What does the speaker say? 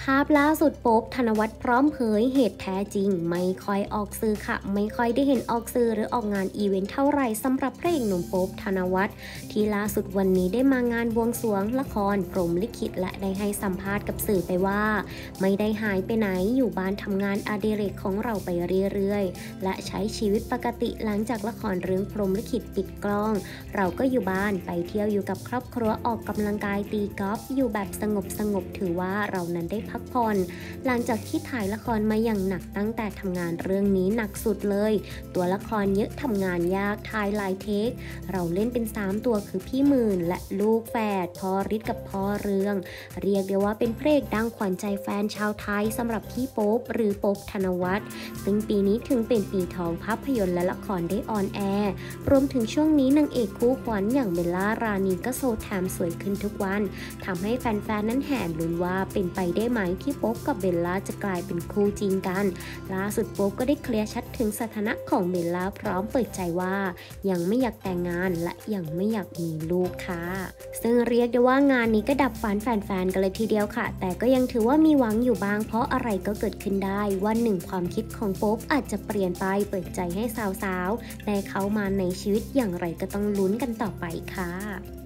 าพล่าสุดโป๊ปธนวัฒน์พร้อมเผยเหตุแท้จริงไม่ค่อยออกสื่อค่ะไม่ค่อยได้เห็นออกสื่อหรือออกงานอีเวนต์เท่าไหร่สำหรับพระเอกหนุ่มโป๊ปธนวัฒน์ที่ล่าสุดวันนี้ได้มางานบวงสรวงละครพรหมลิขิตและได้ให้สัมภาษณ์กับสื่อไปว่าไม่ได้หายไปไหนอยู่บ้านทำงานอดิเรกของเราไปเรื่อยๆและใช้ชีวิตปกติหลังจากละครเรื่องพรหมลิขิตปิดกล้องเราก็อยู่บ้านไปเที่ยวอยู่กับครอบครัวออกกำลังกายตีกอล์ฟอยู่แบบสงบถือว่าเรานั้นได้พักผ่อนหลังจากที่ถ่ายละครมาอย่างหนักตั้งแต่ทำงานเรื่องนี้หนักสุดเลยตัวละครเยอะทำงานยากถ่ายหลายเทคเราเล่นเป็น3ตัวคือพี่หมื่นและลูกแฝดพ่อฤทธิ์กับพ่อเรืองเรียกได้ว่าเป็นพระเอกดังขวัญใจแฟนชาวไทยสำหรับพี่โป๊ปหรือโป๊ปธนวัฒน์ซึ่งปีนี้ถึงเป็นปีทองภาพยนตร์และละครได้ออนแอร์รวมถึงช่วงนี้นางเอกคู่ขวัญอย่างเบลล่ารานีก็โซแถมสวยขึ้นทุกวันทำให้แฟนๆนั้นแห่ลุ้นว่าเป็นไปได้ไหมที่โป๊ปกับเบลล่าจะกลายเป็นคู่จริงกันล่าสุดโป๊ปก็ได้เคลียร์ชัดถึงสถานะของเบลล่าพร้อมเปิดใจว่ายังไม่อยากแต่งงานและยังไม่อยากมีลูกค่ะซึ่งเรียกได้ว่างานนี้ก็ดับฝันแฟนๆกันเลยทีเดียวค่ะแต่ก็ยังถือว่ามีหวังอยู่บ้างเพราะอะไรก็เกิดขึ้นได้วันหนึ่งความคิดของโป๊ปอาจจะเปลี่ยนไปเปิดใจให้สาวๆได้เข้ามาในชีวิตอย่างไรก็ต้องลุ้นกันต่อไปค่ะ